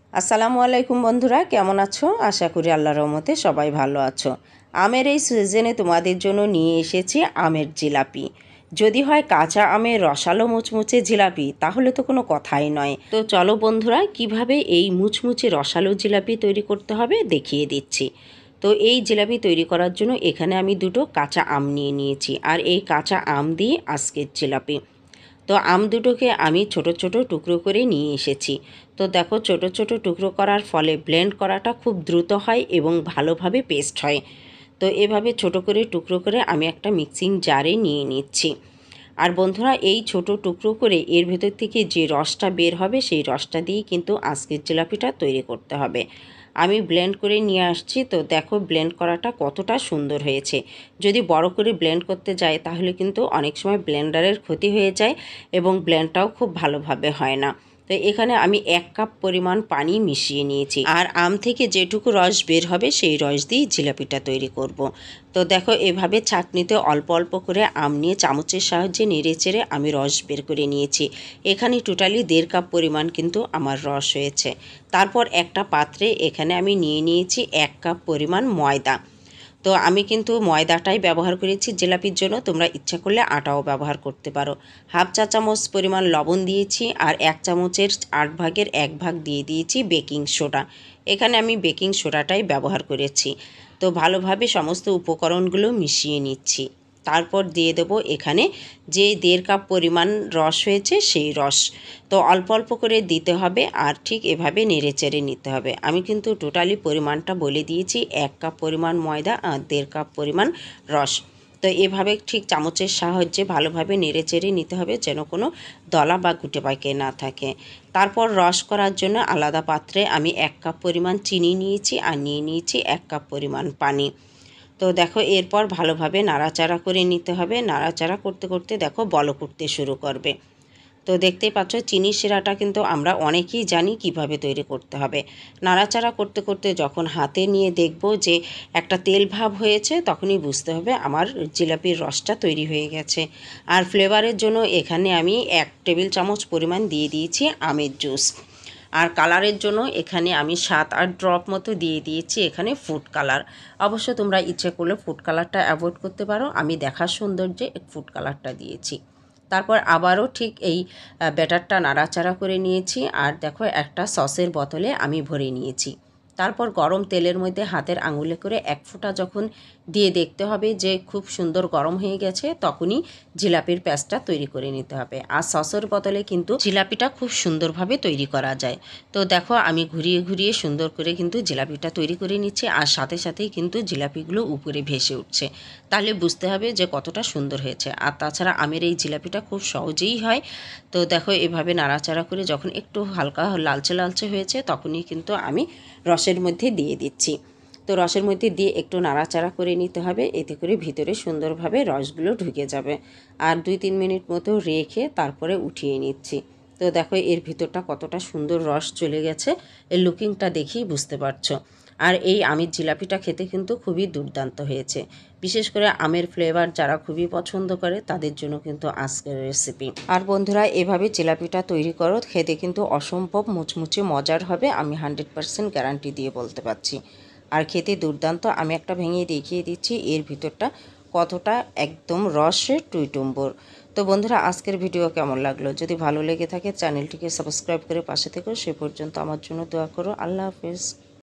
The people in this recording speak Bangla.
আসসালামু আলাইকুম বন্ধুরা, কেমন আছো? আশা করি আল্লাহর রহমতে সবাই ভালো আছো। আমের এই সিজনে তোমাদের জন্য নিয়ে এসেছি আমের জিলাপি। যদি হয় কাঁচা আমের রসালো মুচমুচে জিলাপি, তাহলে তো কোনো কথাই নয়। তো চলো বন্ধুরা, কিভাবে এই মুচমুচে রসালো জিলাপি তৈরি করতে হবে দেখিয়ে দিচ্ছি। তো এই জিলাপি তৈরি করার জন্য এখানে আমি দুটো কাঁচা আম নিয়ে নিয়েছি, আর এই কাঁচা আম দিয়ে আজকের জিলাপি। তো আম দুটোকে আমি ছোট ছোট টুকরো করে নিয়ে এসেছি। তো দেখো, ছোট ছোট টুকরো করার ফলে ব্লেন্ড করাটা খুব দ্রুত হয় এবং ভালোভাবে পেস্ট হয়। তো এভাবে ছোট করে টুকরো করে আমি একটা মিক্সিং জারে নিয়ে নিচ্ছি। আর বন্ধুরা, এই ছোট টুকরো করে এর ভেতর থেকে যে রসটা বের হবে সেই রসটা দিয়েই কিন্তু আজকের জিলাপিটা তৈরি করতে হবে। আমি ব্লেন্ড করে নিয়ে আসছি। তো দেখো ব্লেন্ড করাটা কতটা সুন্দর হয়েছে। যদি বড় করে ব্লেন্ড করতে যাই তাহলে কিন্তু অনেক সময় ব্লেন্ডারের ক্ষতি হয়ে যায় এবং ব্লেন্ডটাও খুব ভালোভাবে হয় না। তো এখানে আমি 1 কাপ পরিমাণ পানি মিশিয়ে নিয়েছি, আর আম থেকে যেটুকু রস বের হবে সেই রস দিয়েই জিলাপিটা তৈরি করব। তো দেখো, এভাবে ছাঁকনিতে অল্প অল্প করে আম নিয়ে চামচের সাহায্যে নেড়ে চেড়ে আমি রস বের করে নিয়েছি। এখানে টোটালি 1.5 কাপ পরিমাণ কিন্তু আমার রস হয়েছে। তারপর একটা পাত্রে এখানে আমি নিয়ে নিয়েছি 1 কাপ পরিমাণ ময়দা। তো আমি কিন্তু ময়দাটাই ব্যবহার করেছি জিলাপির জন্য, তোমরা ইচ্ছা করলে আটাও ব্যবহার করতে পারো। 1/2 চা চামচ পরিমাণ লবণ দিয়েছি, আর 1 চামচের 8 ভাগের 1 ভাগ দিয়ে দিয়েছি বেকিং সোডা। এখানে আমি বেকিং সোডাটাই ব্যবহার করেছি। তো ভালোভাবে সমস্ত উপকরণগুলো মিশিয়ে নিচ্ছি। তারপর দিয়ে দেবো এখানে যে 1.5 কাপ পরিমাণ রস হয়েছে সেই রস। তো অল্প অল্প করে দিতে হবে, আর ঠিক এভাবে নেড়ে চেড়ে নিতে হবে। আমি কিন্তু টোটালি পরিমাণটা বলে দিয়েছি, 1 কাপ পরিমাণ ময়দা আর 1.5 কাপ পরিমাণ রস। তো এভাবে ঠিক চামচের সাহায্যে ভালোভাবে নেড়ে চেড়ে নিতে হবে, যেন কোনো দলা বা গুটে পাকে না থাকে। তারপর রস করার জন্য আলাদা পাত্রে আমি 1 কাপ পরিমাণ চিনি নিয়েছি, আর নিয়ে নিয়েছি 1 কাপ পরিমাণ পানি। তো দেখো, এরপর ভালোভাবে নাড়াচাড়া করে নিতে হবে। নাড়াচাড়া করতে করতে দেখো বলক উঠতে শুরু করবে। তো দেখতেই পাচ্ছ, চিনি শিরাটা কিন্তু আমরা অনেকেই জানি কিভাবে তৈরি করতে হবে। নাড়াচাড়া করতে করতে যখন হাতে নিয়ে দেখব যে একটা তেল ভাব হয়েছে, তখনই বুঝতে হবে আমার জিলাপির রসটা তৈরি হয়ে গেছে। আর ফ্লেভারের জন্য এখানে আমি 1 টেবিল চামচ পরিমাণ দিয়ে দিয়েছি আমের জুস। আর কালারের জন্য এখানে আমি 7-8 ড্রপ মতো দিয়ে দিয়েছি এখানে ফুড কালার। অবশ্য তোমরা ইচ্ছে করলে ফুড কালারটা অ্যাভয়েড করতে পারো, আমি দেখার সৌন্দর্যে ফুড কালারটা দিয়েছি। তারপর আবারও ঠিক এই ব্যাটারটা নাড়াচাড়া করে নিয়েছি, আর দেখো একটা সসের বোতলে আমি ভরে নিয়েছি। তারপর গরম তেলের মধ্যে হাতের আঙুলে করে 1 ফোঁটা যখন দিয়ে দেখতে হবে যে খুব সুন্দর গরম হয়ে গেছে, তখনই জিলাপির প্যাঁচটা তৈরি করে নিতে হবে। আর সসের বদলে কিন্তু জিলাপিটা খুব সুন্দরভাবে তৈরি করা যায়। তো দেখো, আমি ঘুরিয়ে ঘুরিয়ে সুন্দর করে কিন্তু জিলাপিটা তৈরি করে নিচ্ছি, আর সাথে সাথেই কিন্তু জিলাপিগুলো উপরে ভেসে উঠছে। তাহলে বুঝতে হবে যে কতটা সুন্দর হয়েছে। আর তাছাড়া আমের এই জিলাপিটা খুব সহজেই হয়। তো দেখো, এভাবে নাড়াচাড়া করে যখন একটু হালকা লালচে লালচে হয়েছে, তখনই কিন্তু আমি রসের মধ্যে দিয়ে দিচ্ছি। তো রসের মধ্যে দিয়ে একটু নাড়াচাড়া করে নিতে হবে, এতে করে ভিতরে সুন্দরভাবে রসগুলো ঢুকে যাবে। আর 2-3 মিনিট মতো রেখে তারপরে উঠিয়ে নিচ্ছি। তো দেখো, এর ভিতরটা কতটা সুন্দর রস চলে গেছে, এর লুকিংটা দেখেই বুঝতে পারছো। আর এই আমের জিলাপিটা খেতে কিন্তু খুবই দুর্দান্ত হয়েছে। বিশেষ করে আমের ফ্লেভার যারা খুবই পছন্দ করে, তাদের জন্য কিন্তু আজকের রেসিপি। আর বন্ধুরা, এভাবে জিলাপিটা তৈরি করো, খেতে কিন্তু অসম্ভব মুচমুচে মজার হবে, আমি 100% গ্যারান্টি দিয়ে বলতে পারছি। আর খেতে দুর্দান্ত। আমি একটা ভেঙে দেখিয়ে দিচ্ছি এর ভিতরটা কতটা একদম রসে টইটুম্বর। তো বন্ধুরা, আজকের ভিডিও কেমন লাগলো? যদি ভালো লেগে থাকে চ্যানেলটিকে সাবস্ক্রাইব করে পাশে থেকো। সে পর্যন্ত আমার জন্য দোয়া করো। আল্লাহ হাফেজ।